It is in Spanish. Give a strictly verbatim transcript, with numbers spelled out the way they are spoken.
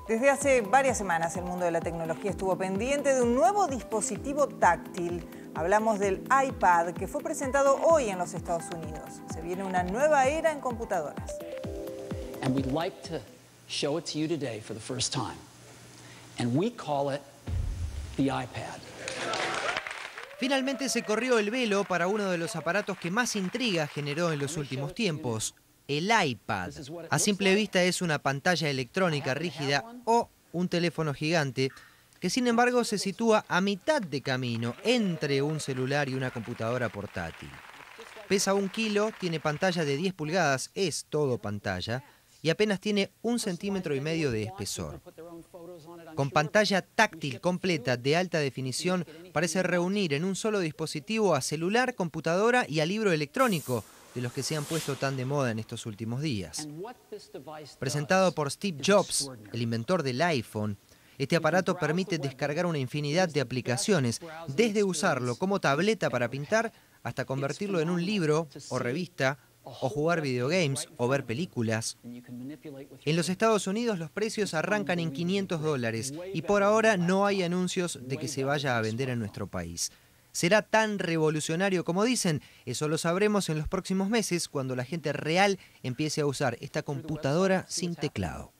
Desde hace varias semanas el mundo de la tecnología estuvo pendiente de un nuevo dispositivo táctil. Hablamos del iPad, que fue presentado hoy en los Estados Unidos. Se viene una nueva era en computadoras. And we'd like to show it to you today for the first time. And we call it the iPad. Finalmente se corrió el velo para uno de los aparatos que más intriga generó en los últimos tiempos, el iPad. A simple vista es una pantalla electrónica rígida o un teléfono gigante que sin embargo se sitúa a mitad de camino entre un celular y una computadora portátil. Pesa un kilo, tiene pantalla de diez pulgadas, es todo pantalla, y apenas tiene un centímetro y medio de espesor. Con pantalla táctil completa de alta definición, parece reunir en un solo dispositivo a celular, computadora y a libro electrónico, de los que se han puesto tan de moda en estos últimos días. Presentado por Steve Jobs, el inventor del iPhone, este aparato permite descargar una infinidad de aplicaciones, desde usarlo como tableta para pintar hasta convertirlo en un libro o revista, o jugar videogames o ver películas. En los Estados Unidos los precios arrancan en quinientos dólares y por ahora no hay anuncios de que se vaya a vender en nuestro país. ¿Será tan revolucionario como dicen? Eso lo sabremos en los próximos meses cuando la gente real empiece a usar esta computadora sin teclado.